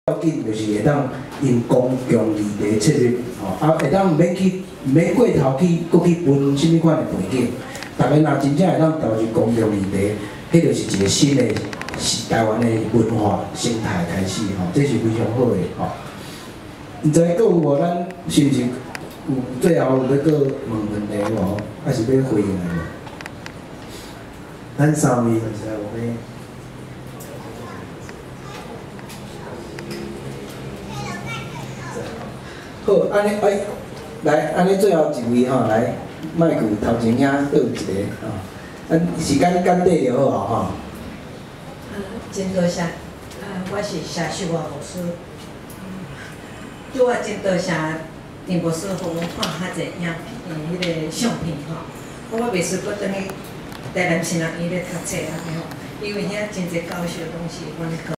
要紧就是会当用公共议题策略，吼，会当毋免过头去，搁去分什么款的背景。大家若真正会当投入公共议题，迄就是一个新的台湾的文化生态开始，吼，这是非常好的，吼。毋知阁有无咱是毋是有最后有要阁问问题无？还是要回应的无？咱三位毋知有咩？ 好，安尼来，安尼最后一位吼，来，麦克头前遐倒一个吼，时间简短就好吼。 真多谢，我是谢秀华老师，对我真多谢陈博士互我看遐济影片，迄个相片吼，我袂输搁等于台南新学院咧读册安尼吼，因为遐真济教授拢是阮课。